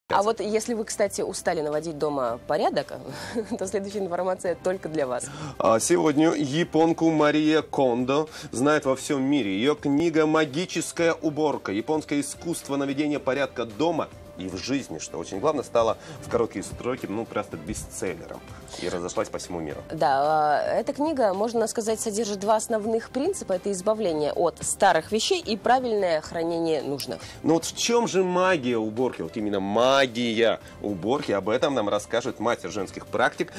А вот если вы, кстати, устали наводить дома порядок, то следующая информация только для вас. Сегодня японку Мария Кондо знает во всем мире. Ее книга «Магическая уборка. Японское искусство наведения порядка дома и в жизни», что очень главное, стала в короткие строки, просто бестселлером и разошлась по всему миру. Да, эта книга, можно сказать, содержит два основных принципа. Это избавление от старых вещей и правильное хранение нужных. Но вот в чем же магия уборки? Вот именно магия уборки. Об этом нам расскажет мастер женских практик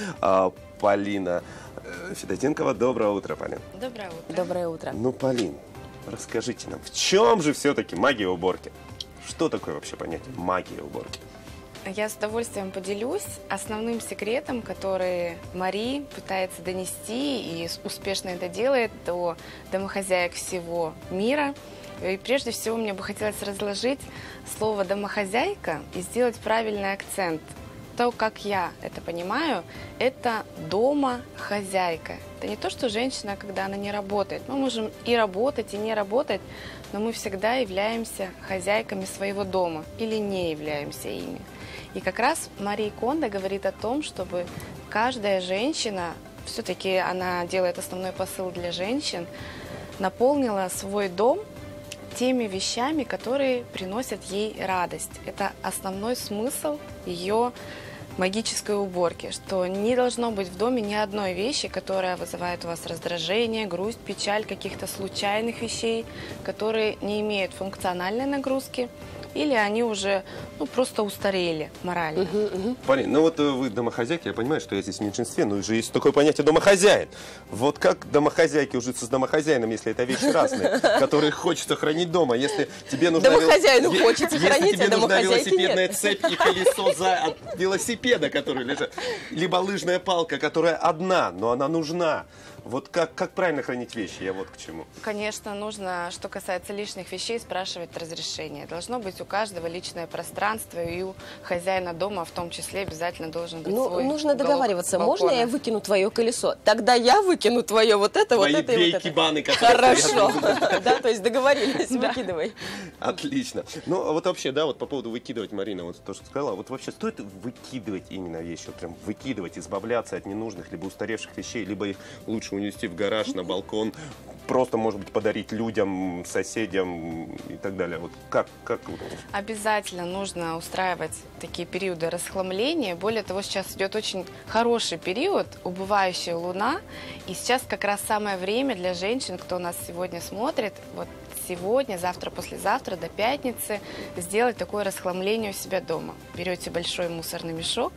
Полина Федотенкова. Доброе утро, Полин. Доброе утро. Доброе утро. Ну, Полин, расскажите нам, в чем же все-таки магия уборки? Что такое вообще понятие магия уборки? Я с удовольствием поделюсь основным секретом, который Мари пытается донести и успешно это делает до домохозяек всего мира. И прежде всего мне бы хотелось разложить слово «домохозяйка» и сделать правильный акцент. То, как я это понимаю, это домохозяйка. Это не то, что женщина, когда она не работает. Мы можем и работать, и не работать, но мы всегда являемся хозяйками своего дома или не являемся ими. И как раз Мария Кондо говорит о том, чтобы каждая женщина, все-таки она делает основной посыл для женщин, наполнила свой дом теми вещами, которые приносят ей радость. Это основной смысл ее магической уборки, что не должно быть в доме ни одной вещи, которая вызывает у вас раздражение, грусть, печаль, каких-то случайных вещей, которые не имеют функциональной нагрузки, или они уже просто устарели морально. Полин, ну вот вы домохозяйка, я понимаю, что я здесь в меньшинстве, но же есть такое понятие домохозяин. Вот как домохозяйке ужиться с домохозяином, если это вещи разные, которые хочется хранить дома, если тебе нужна... Домохозяину хочется хранить, если тебе а нужна домохозяйке велосипедная нет. цепь и колесо от велосипеда, который лежит, либо лыжная палка, которая одна, но она нужна. Вот как правильно хранить вещи, я вот к чему. Конечно, нужно, что касается лишних вещей, спрашивать разрешение. Должно быть у каждого личное пространство, и у хозяина дома в том числе обязательно должен быть свой нужно уголок договариваться. балкона. Можно я выкину твое колесо? Тогда я выкину твое вот это, Твои вот это две и вот это. икебаны, которые Хорошо. Да, то есть договорились, выкидывай. Отлично. Ну, а вот вообще, да, вот по поводу выкидывать, Марина, вот то, что сказала, вот вообще стоит выкидывать именно вещи, вот прям выкидывать, избавляться от ненужных, либо устаревших вещей, либо их лучше унести в гараж, на балкон, просто, может быть, подарить людям, соседям и так далее. Вот как? Обязательно нужно устраивать такие периоды расхламления. Более того, сейчас идет очень хороший период, убывающая луна. И сейчас как раз самое время для женщин, кто нас сегодня смотрит, вот сегодня, завтра, послезавтра, до пятницы, сделать такое расхламление у себя дома. Берете большой мусорный мешок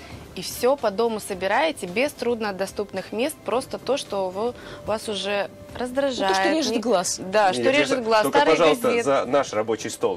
и все по дому собираете без труднодоступных мест, просто то, что вас уже раздражает. То, что режет глаз. Да, что режет глаз. Только, Старые пожалуйста, газеты. за наш рабочий стол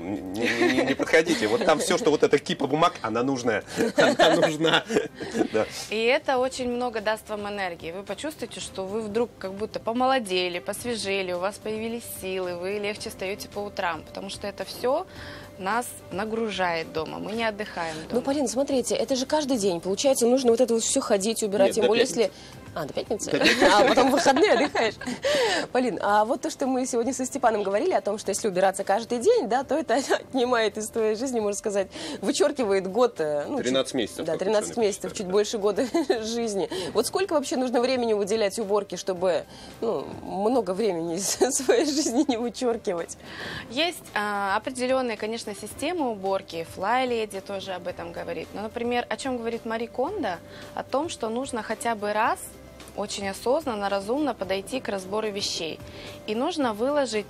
не подходите. Вот там все, что вот эта кипа бумаг, она нужная. Она нужна. Да. И это очень много даст вам энергии. Вы почувствуете, что вы вдруг как будто помолодели, посвежели, у вас появились силы, вы легче встаете по утрам, потому что это все нас нагружает дома, мы не отдыхаем дома. Ну, Полина, смотрите, это же каждый день. Получается, нужно вот это вот все ходить, убирать. Нет, Тем до более, пятницы. если... До пятницы? А потом в выходные отдыхаешь. Полин, а вот то, что мы сегодня со Степаном говорили о том, что если убираться каждый день, да, то это отнимает из твоей жизни, можно сказать, вычеркивает год... 13 месяцев. Да, 13 месяцев, чуть больше года жизни. Вот сколько вообще нужно времени уделять уборке, чтобы много времени из своей жизни не вычеркивать? Есть определенные, конечно, системы уборки. Fly Lady тоже об этом говорит. Но, например, о чем говорит Мари Кондо? О том, что нужно хотя бы раз очень осознанно, разумно подойти к разбору вещей. И нужно выложить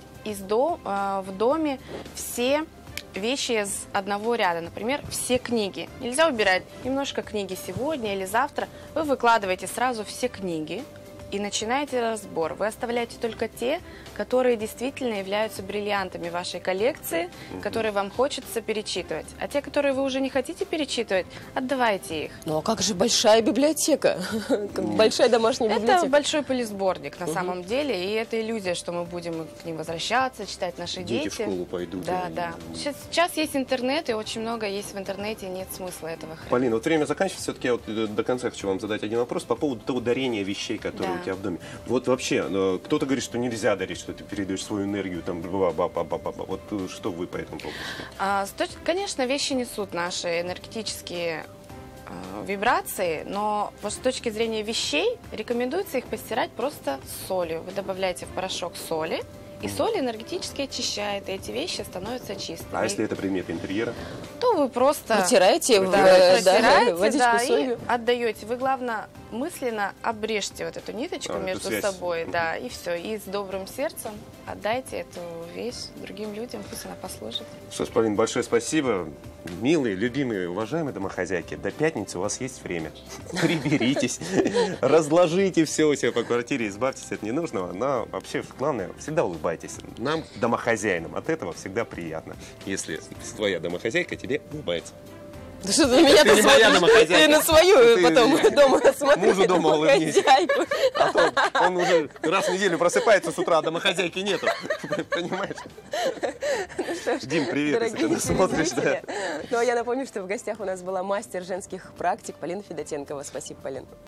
в доме все вещи из одного ряда. Например, все книги. Нельзя убирать немножко книги сегодня или завтра. Вы выкладываете сразу все книги и начинаете разбор. Вы оставляете только те, которые действительно являются бриллиантами вашей коллекции, которые вам хочется перечитывать. А те, которые вы уже не хотите перечитывать, отдавайте их. Ну а как же большая библиотека? Большая домашняя библиотека. Это большой полисборник на самом деле, и это иллюзия, что мы будем к ним возвращаться, читать наши дети. Дети в школу пойдут. Да. Сейчас есть интернет, и очень много есть в интернете, нет смысла этого хранить. Полина, вот время заканчивается, все-таки я вот до конца хочу вам задать один вопрос по поводу того дарения вещей, которые у тебя в доме. Вот вообще, кто-то говорит, что нельзя дарить, что ты передаешь свою энергию, там, вот что вы по этому поводу? Конечно, вещи несут наши энергетические вибрации, но вот с точки зрения вещей рекомендуется их постирать просто с солью. Вы добавляете в порошок соли, и соль энергетически очищает, и эти вещи становятся чистыми. А если это предметы интерьера? То вы просто протираете протираете, водичку и солью. отдаете. Вы, главное, мысленно обрежьте вот эту ниточку между собой, да, и все. И с добрым сердцем отдайте эту вещь другим людям, пусть она послужит. Что ж, Полин, большое спасибо. Милые, любимые, уважаемые домохозяйки, до пятницы у вас есть время. Приберитесь, разложите все у себя по квартире, избавьтесь от ненужного, но вообще главное, всегда улыбайтесь. Нам, домохозяинам, от этого всегда приятно, если твоя домохозяйка тебе улыбается. Да что ты на меня Ты не моя домохозяйка. Ты на свою Ты потом дома смотри. мужу дома улыбнись. Хозяйку. А то он уже раз в неделю просыпается с утра, а домохозяйки нету. Понимаешь? Дим, привет, если ты нас смотришь. Да. Ну, а я напомню, что в гостях у нас была мастер женских практик Полина Федотенкова. Спасибо, Полин.